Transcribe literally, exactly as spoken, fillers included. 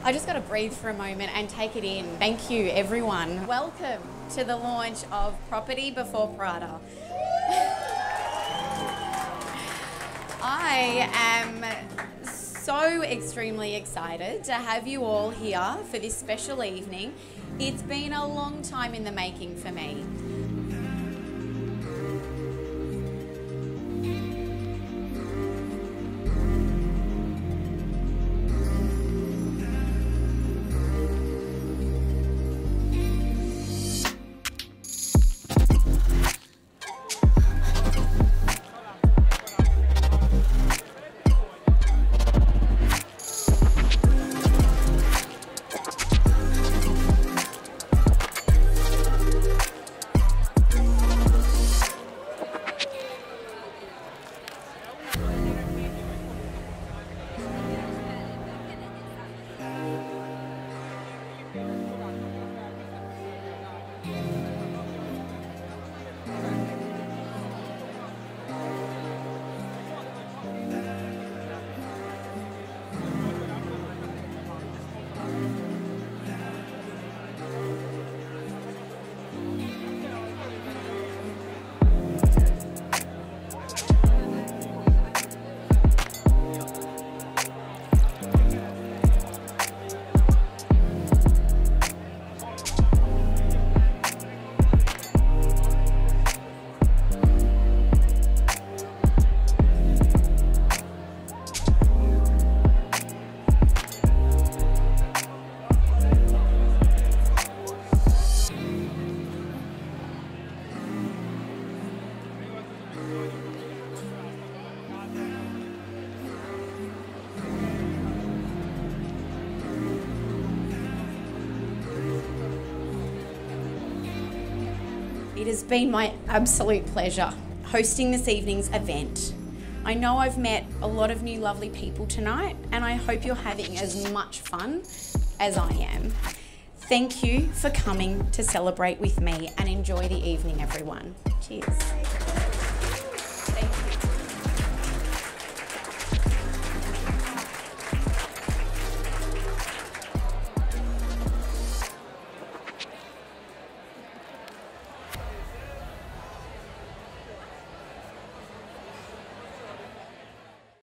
I just got to breathe for a moment and take it in. Thank you, everyone. Welcome to the launch of Property Before Prada. I am so extremely excited to have you all here for this special evening. It's been a long time in the making for me. It has been my absolute pleasure hosting this evening's event. I know I've met a lot of new lovely people tonight, and I hope you're having as much fun as I am. Thank you for coming to celebrate with me, and enjoy the evening, everyone. Cheers.